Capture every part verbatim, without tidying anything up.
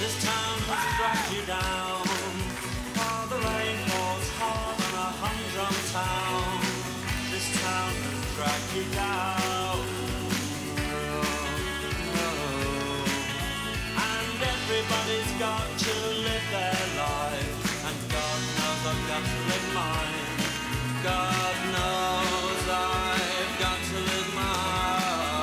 This town has dragged you down. Oh, the rain falls hard on a humdrum town. This town has dragged you down. Oh, oh. And everybody's got to live their life, and God knows I've got to live mine. God knows I've got to live mine.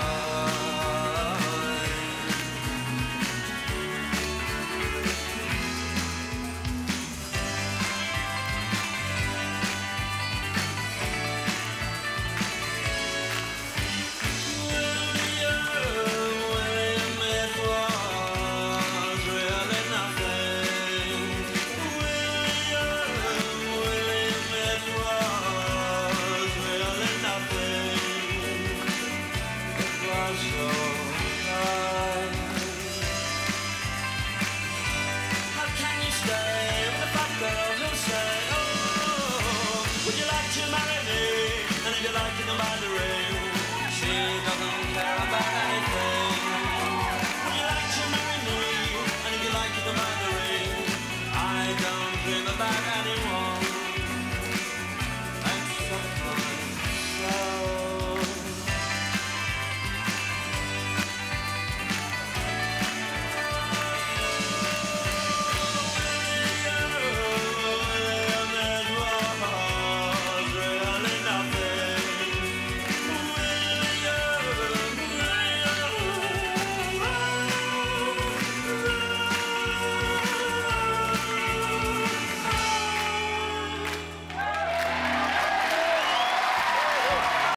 Would you like to marry me? And if you like, you can buy the ring. She doesn't care about anything.